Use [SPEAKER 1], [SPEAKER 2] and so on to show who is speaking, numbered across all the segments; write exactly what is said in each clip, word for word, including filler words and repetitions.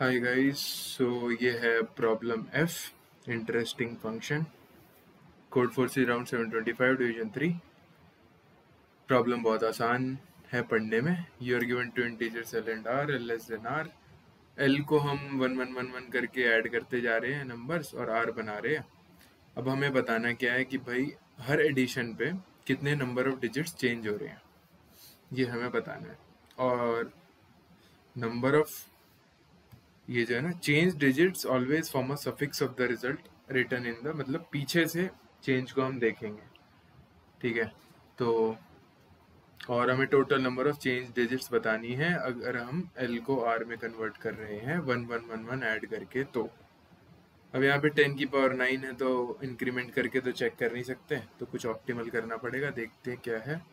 [SPEAKER 1] Hi guys, so ये है problem F, interesting function, Codeforces round seven twenty five division three. Problem बहुत आसान है पढ़ने में। You are given two integers L and R, L less than R. L को हम one one one one करके add करते जा रहे हैं नंबर्स, और आर बना रहे हैं। अब हमें बताना क्या है कि भाई हर एडिशन पे कितने नंबर ऑफ डिजिट्स चेंज हो रहे हैं, ये हमें बताना है। और नंबर ऑफ ये जो है ना, change digits always form a suffix of the result return in the, मतलब पीछे से चेंज को हम देखेंगे, ठीक है। तो और हमें total number of change digits बतानी है अगर हम एल को आर में कन्वर्ट कर रहे हैं one one one one add करके। तो अब यहाँ पे टेन की पावर नाइन है, तो इंक्रीमेंट करके तो चेक कर नहीं सकते, तो कुछ ऑप्टिमल करना पड़ेगा। देखते हैं क्या है।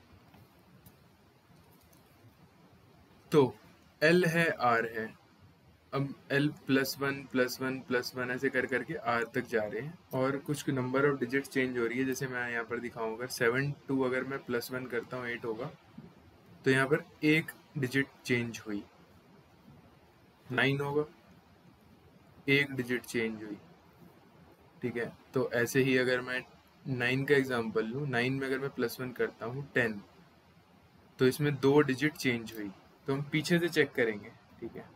[SPEAKER 1] तो एल है, आर है। अब L plus one plus one plus one ऐसे कर करके आर तक जा रहे हैं, और कुछ नंबर ऑफ डिजिट चेंज हो रही है। जैसे मैं यहाँ पर दिखाऊंगा, अगर सेवन टू अगर मैं प्लस वन करता हूँ एट होगा, तो यहाँ पर एक डिजिट चेंज हुई। नाइन होगा, एक डिजिट चेंज हुई, ठीक है। तो ऐसे ही अगर मैं नाइन का एग्जाम्पल लूँ, नाइन में अगर मैं प्लस वन करता हूँ टेन, तो इसमें दो डिजिट चेंज हुई। तो हम पीछे से चेक करेंगे, ठीक है।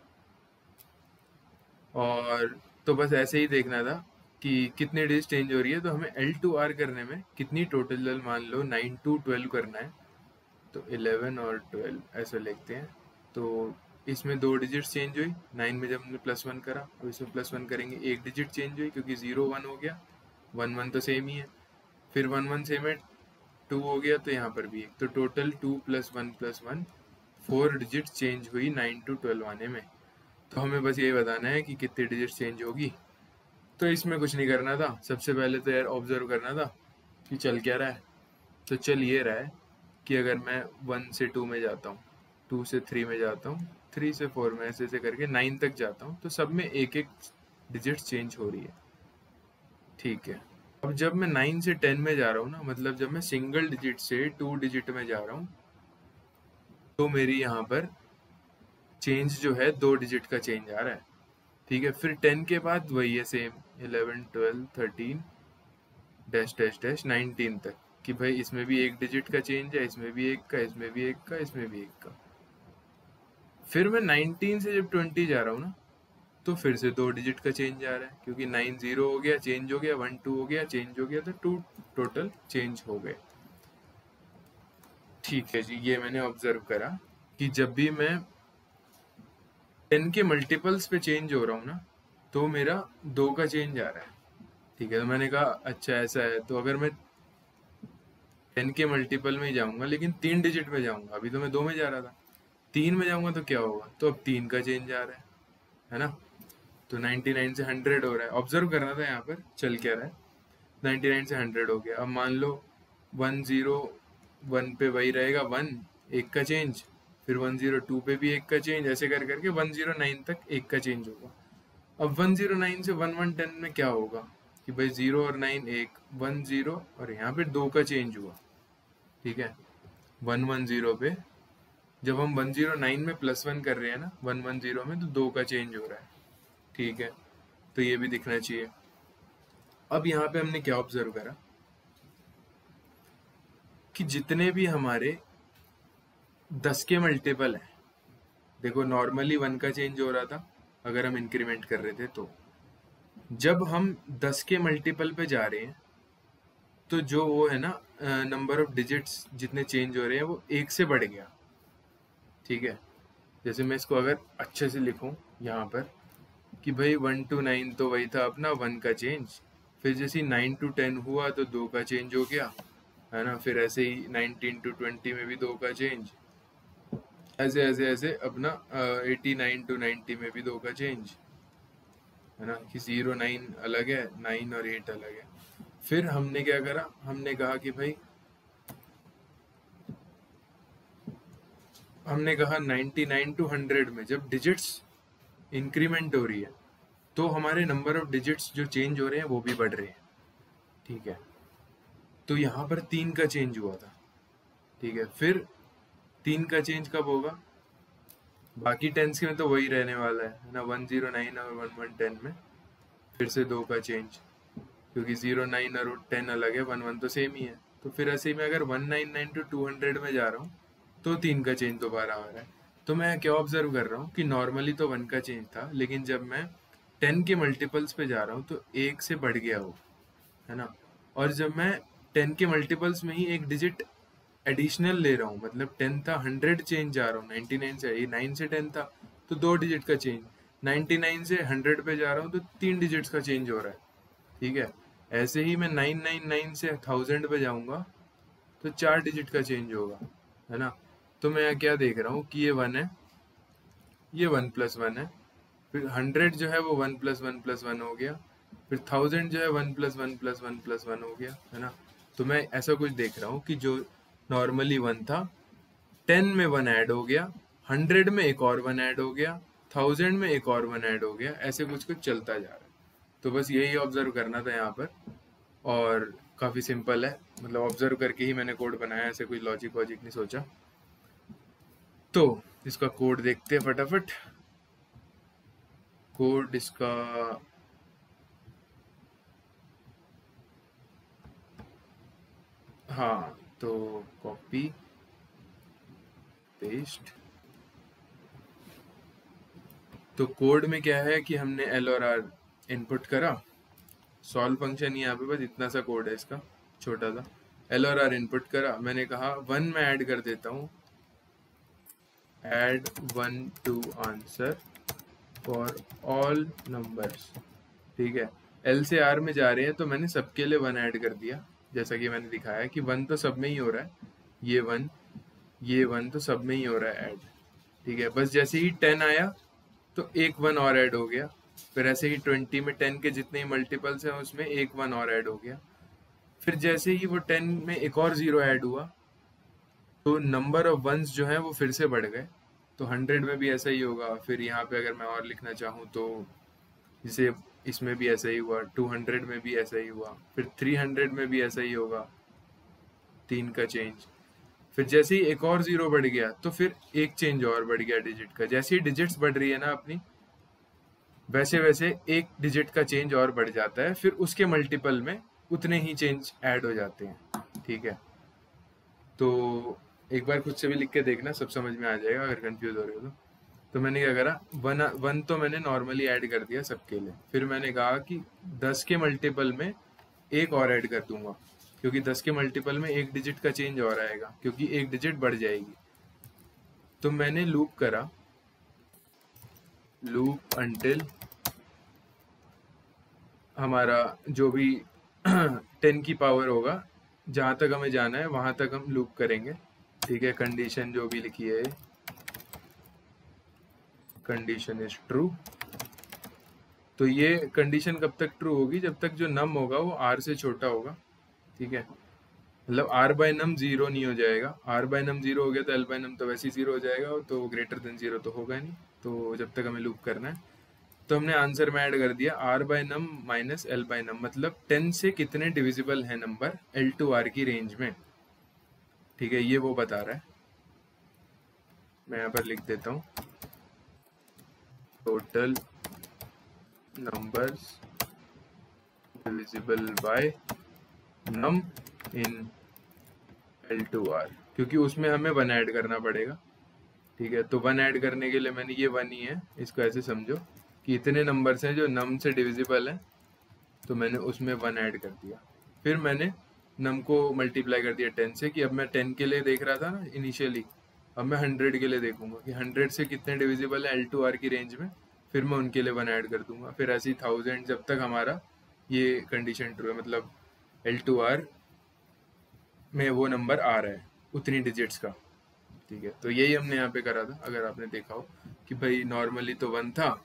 [SPEAKER 1] और तो बस ऐसे ही देखना था कि कितने डिजिट चेंज हो रही है। तो हमें एल टू आर करने में कितनी टोटल, मान लो नाइन टू ट्वेल्व करना है, तो इलेवन और ट्वेल्व ऐसे लिखते हैं। तो इसमें दो डिजिट चेंज हुई, नाइन में जब हमने प्लस वन करा, अब इसमें प्लस वन करेंगे, एक डिजिट चेंज हुई क्योंकि जीरो वन हो गया, वन वन तो सेम ही है। फिर वन वन सेम है, टू हो गया, तो यहाँ पर भी एक। तो total two plus one plus one, four digit change हुई नाइन टू ट्वेल्व आने में। तो हमें बस ये बताना है कि कितनी डिजिट चेंज होगी। तो इसमें कुछ नहीं करना था, सबसे पहले तो यार ऑब्जर्व करना था कि चल क्या रहा है। तो चल ये रहा है कि अगर मैं वन से टू में जाता हूँ, टू से थ्री में जाता हूँ, थ्री से फोर में, ऐसे ऐसे करके नाइन तक जाता हूँ, तो सब में एक एक डिजिट चेंज हो रही है, ठीक है। अब जब मैं नाइन से टेन में जा रहा हूँ ना, मतलब जब मैं सिंगल डिजिट से टू डिजिट में जा रहा हूँ, तो मेरी यहाँ पर चेंज जो है दो डिजिट का चेंज आ रहा है, ठीक है। फिर टेन के बाद वही है same, eleven twelve thirteen dash dash dash nineteen तक, कि भाई इसमें भी एक डिजिट का चेंज है, इसमें भी एक का, इसमें भी एक का, इसमें भी एक का। फिर मैं नाइनटीन से जब ट्वेंटी जा रहा हूँ ना, तो फिर से दो डिजिट का चेंज आ रहा है, क्योंकि नाइन जीरो हो गया चेंज हो गया, वन टू हो गया चेंज हो गया, तो टू टोटल चेंज हो गए, ठीक है जी। ये मैंने ऑब्जर्व करा कि जब भी मैं टेन के मल्टीपल्स पे चेंज हो रहा हूँ ना, तो मेरा दो का चेंज आ रहा है, ठीक है। तो मैंने कहा अच्छा ऐसा है, तो अगर मैं टेन के मल्टीपल में ही जाऊंगा लेकिन तीन डिजिट में जाऊंगा, अभी तो मैं दो में जा रहा था, तीन में जाऊंगा तो क्या होगा, तो अब तीन का चेंज आ रहा है है ना। तो नाइनटी नाइन से हंड्रेड हो रहा है, ऑब्जर्व करना था यहाँ पर चल क्या रहा है। नाइनटी नाइन से हंड्रेड हो गया। अब मान लो वन जीरो वन पे वही रहेगा, वन एक का चेंज, फिर वन जीरो टू पे भी एक का चेंज, ऐसे कर करके वन जीरो नाइन तक एक का चेंज होगा। अब वन जीरो नाइन से वन वन टेन में क्या होगा कि भाई जीरो और नाइन एक, वन जीरो, और यहाँ पे दो का चेंज हुआ, ठीक है। वन वन जीरो पे जब हम वन जीरो नाइन में प्लस वन कर रहे हैं ना, वन वन जीरो में, तो दो का चेंज हो रहा है, ठीक है। तो ये भी दिखना चाहिए। अब यहाँ पे हमने क्या ऑब्जर्व करा कि जितने भी हमारे दस के मल्टीपल हैं, देखो नॉर्मली वन का चेंज हो रहा था अगर हम इंक्रीमेंट कर रहे थे, तो जब हम दस के मल्टीपल पे जा रहे हैं, तो जो वो है ना नंबर ऑफ डिजिट्स जितने चेंज हो रहे हैं वो एक से बढ़ गया, ठीक है। जैसे मैं इसको अगर अच्छे से लिखूं यहाँ पर कि भाई वन टू नाइन तो वही था अपना वन का चेंज, फिर जैसे नाइन टू टेन हुआ तो दो का चेंज हो गया, है ना। फिर ऐसे ही नाइनटीन टू ट्वेंटी में भी दो का चेंज, ऐसे ऐसे ऐसे अपना एटी नाइन टू नाइन्टी में भी दो का चेंज, है ना। कि जीरो नाइन अलग है, नाइन और एट अलग है। फिर हमने क्या करा, हमने कहा कि भाई हमने कहा नाइनटी नाइन टू हंड्रेड में जब डिजिट्स इंक्रीमेंट हो रही है, तो हमारे नंबर ऑफ डिजिट्स जो चेंज हो रहे हैं वो भी बढ़ रहे हैं, ठीक है। तो यहाँ पर तीन का चेंज हुआ था, ठीक है। फिर तीन का चेंज कब होगा, बाकी टेंस के में तो वही रहने वाला है ना, वन जीरो नाइन और वन वन टेन में फिर से दो का चेंज, क्योंकि जीरो नाइन और टेन अलग है, वन वन तो सेम ही है। तो फिर ऐसे ही मैं अगर one nine nine to two hundred में जा रहा हूँ तो तीन का चेंज दोबारा आ रहा है। तो मैं क्या ऑब्जर्व कर रहा हूँ कि नॉर्मली तो वन का चेंज था, लेकिन जब मैं टेन के मल्टीपल्स पे जा रहा हूँ तो एक से बढ़ गया वो, है ना। और जब मैं टेन के मल्टीपल्स में ही एक डिजिट एडिशनल ले रहा हूँ, मतलब टेन था हंड्रेड चेंज जा रहा हूँ, नाइन्टी नाइन से, ये नाइन से टेन था तो दो डिजिट का चेंज, नाइन्टी नाइन से हंड्रेड पे जा रहा हूँ तो तीन डिजिट्स का चेंज हो रहा है, ठीक है। ऐसे ही मैं नाइन नाइन नाइन से थाउजेंड पे जाऊंगा तो चार डिजिट का चेंज होगा, है ना। तो मैं क्या देख रहा हूँ कि ये वन है, ये वन प्लस वन है, फिर हंड्रेड जो है वो one plus one plus one हो गया, फिर थाउजेंड जो है one plus one plus one plus one हो गया, है ना। तो मैं ऐसा कुछ देख रहा हूँ कि जो नॉर्मली वन था, टेन में वन ऐड हो गया, हंड्रेड में एक और वन ऐड हो गया, थाउजेंड में एक और वन ऐड हो गया, ऐसे कुछ कुछ चलता जा रहा है। तो बस यही ऑब्जर्व करना था यहाँ पर, और काफ़ी सिंपल है, मतलब ऑब्जर्व करके ही मैंने कोड बनाया, ऐसे कोई लॉजिक वॉजिक नहीं सोचा। तो इसका कोड देखते हैं फटाफट। कोड इसका हाँ, तो कॉपी पेस्ट। तो कोड में क्या है कि हमने एल और आर इनपुट करा, सॉल्व फंक्शन यहाँ पे बस इतना सा कोड है इसका, छोटा सा। एल और आर इनपुट करा, मैंने कहा वन में ऐड कर देता हूँ, add one to answer for all numbers, ठीक है। एल से आर में जा रहे हैं तो मैंने सबके लिए वन ऐड कर दिया, जैसा कि मैंने दिखाया कि वन तो सब में ही हो रहा है, ये वन ये वन तो सब में ही हो रहा है ऐड, ठीक है। बस जैसे ही टेन आया तो एक वन और ऐड हो गया, फिर ऐसे ही ट्वेंटी में टेन के जितने ही मल्टीपल्स हैं उसमें एक वन और ऐड हो गया, फिर जैसे ही वो टेन में एक और जीरो ऐड हुआ तो नंबर ऑफ वंस जो है वो फिर से बढ़ गए। तो हंड्रेड में भी ऐसा ही होगा, फिर यहाँ पे अगर मैं और लिखना चाहूँ तो जैसे इसमें भी ऐसा ही हुआ, टू हंड्रेड में भी ऐसा ही हुआ, फिर थ्री हंड्रेड में भी ऐसा ही होगा, तीन का चेंज। फिर जैसे ही एक और जीरो बढ़ गया तो फिर एक चेंज और बढ़ गया डिजिट का। जैसे ही डिजिट्स बढ़ रही है ना अपनी, वैसे वैसे एक डिजिट का चेंज और बढ़ जाता है, फिर उसके मल्टीपल में उतने ही चेंज ऐड हो जाते हैं, ठीक है। तो एक बार खुद से भी लिख के देखना, सब समझ में आ जाएगा अगर कंफ्यूज हो रहे हो तो। तो मैंने क्या करा, वन वन तो मैंने नॉर्मली ऐड कर दिया सबके लिए, फिर मैंने कहा कि दस के मल्टीपल में एक और ऐड कर दूंगा, क्योंकि दस के मल्टीपल में एक डिजिट का चेंज और आएगा, क्योंकि एक डिजिट बढ़ जाएगी। तो मैंने लूप करा, लूप अंटिल हमारा जो भी टेन की पावर होगा, जहाँ तक हमें जाना है वहां तक हम लूप करेंगे, ठीक है। कंडीशन जो भी लिखी है, कंडीशन इज ट्रू। तो ये कंडीशन कब तक ट्रू होगी, जब तक जो नम होगा वो आर से छोटा होगा, ठीक है। मतलब आर बाय नम जीरो नहीं हो जाएगा, आर बाय नम जीरो हो गया तो एल बाय नम तो वैसे ही जीरो हो जाएगा, तो ग्रेटर देन जीरो तो होगा नहीं। तो जब तक हमें लूप करना है, तो हमने आंसर में ऐड कर दिया R by num minus L by num, मतलब टेन से कितने डिविजिबल है नंबर एल टू आर की रेंज में, ठीक है। ये वो बता रहा है, मैं यहाँ पर लिख देता हूँ, total numbers divisible by num in L to R, क्योंकि उसमें हमें वन ऐड करना पड़ेगा, ठीक है। तो वन ऐड करने के लिए मैंने, ये वन ही है, इसको ऐसे समझो कि इतने नंबर्स हैं जो नम से डिविजिबल हैं, तो मैंने उसमें वन ऐड कर दिया। फिर मैंने नम को मल्टीप्लाई कर दिया टेन से, कि अब मैं टेन के लिए देख रहा था ना इनिशियली, अब मैं हंड्रेड के लिए देखूंगा कि हंड्रेड से कितने डिविजिबल है एल टू आर की रेंज में, फिर मैं उनके लिए वन ऐड कर दूंगा। फिर ऐसे ही थाउजेंड, जब तक हमारा ये कंडीशन ट्रू है, मतलब एल टू आर में वो नंबर आ रहा है उतनी डिजिट्स का, ठीक है। तो यही हमने यहाँ पे करा था, अगर आपने देखा हो कि भाई नॉर्मली तो वन था,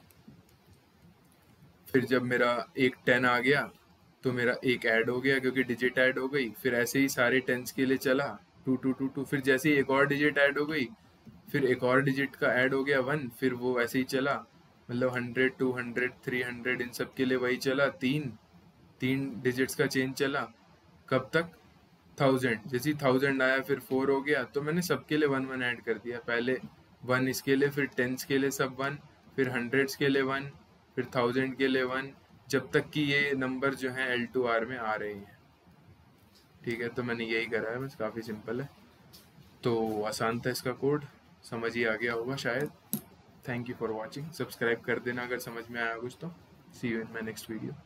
[SPEAKER 1] फिर जब मेरा एक टेन आ गया तो मेरा एक ऐड हो गया क्योंकि डिजिट ऐड हो गई, फिर ऐसे ही सारे टेंस के लिए चला टू टू टू टू, फिर जैसे ही एक और डिजिट ऐड हो गई, फिर एक और डिजिट का ऐड हो गया वन, फिर वो ऐसे ही चला, मतलब hundred two hundred three hundred इन सब के लिए वही चला, तीन तीन डिजिट्स का चेंज चला, कब तक, थाउजेंड। जैसे ही थाउजेंड आया फिर फोर हो गया, तो मैंने सबके लिए वन वन ऐड कर दिया, पहले वन इसके लिए, फिर टेंस के लिए सब वन, फिर हंड्रेड्स के लिए वन, फिर थाउजेंड के लिए वन, जब तक कि ये नंबर जो हैं एल टू आर में आ रहे हैं। ठीक है, तो मैंने यही करा है, बस काफ़ी सिंपल है। तो आसान था इसका कोड, समझ ही आ गया होगा शायद। Thank you for watching, subscribe कर देना अगर समझ में आया कुछ तो। See you in my next video.